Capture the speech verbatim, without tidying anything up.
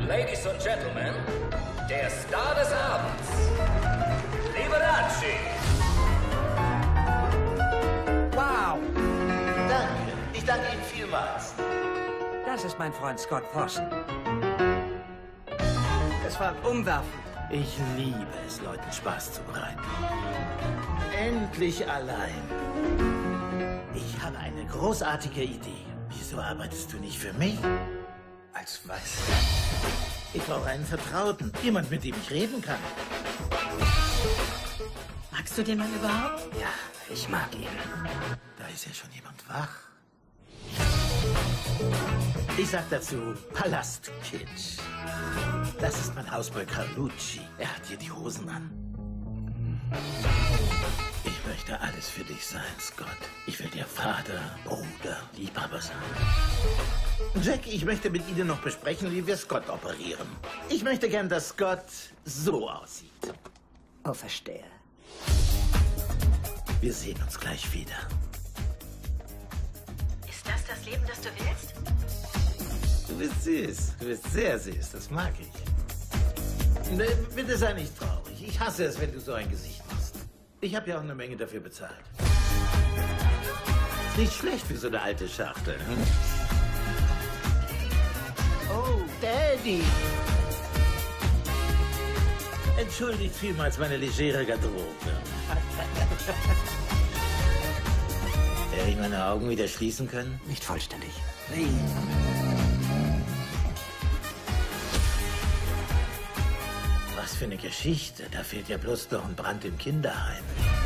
Ladies and Gentlemen, der Star des Abends, Liberace. Wow, Danke. Ich danke Ihnen vielmals. das ist mein Freund Scott Thorson. Es war umwerfend. Ich liebe es, Leuten Spaß zu bereiten. Endlich allein. Ich habe eine großartige Idee. Wieso arbeitest du nicht für mich? Als was? Ich brauche einen Vertrauten. Jemand, mit dem ich reden kann. Magst du den Mann überhaupt? Ja, ich mag ihn. Da ist ja schon jemand wach. Ich sag dazu Palastkitsch. Das ist mein Hausboy Carlucci. Er hat hier die Hosen an. Ich möchte alles für dich sein, Scott. Ich will dir Vater, Bruder, Liebhaber sein. Jackie, ich möchte mit Ihnen noch besprechen, wie wir Scott operieren. Ich möchte gern, dass Scott so aussieht. Oh, verstehe. Wir sehen uns gleich wieder. Ist das das Leben, das du willst? Du bist süß. Du bist sehr süß. Das mag ich. Ne, bitte sei nicht traurig. Ich hasse es, wenn du so ein Gesicht machst. Ich habe ja auch eine Menge dafür bezahlt. Ist nicht schlecht für so eine alte Schachtel. Hm? Oh, Daddy. Entschuldigt vielmals meine legere Garderobe. Werde ich meine Augen wieder schließen können? Nicht vollständig. Hey. Was für eine Geschichte. Da fehlt ja bloß noch ein Brand im Kinderheim.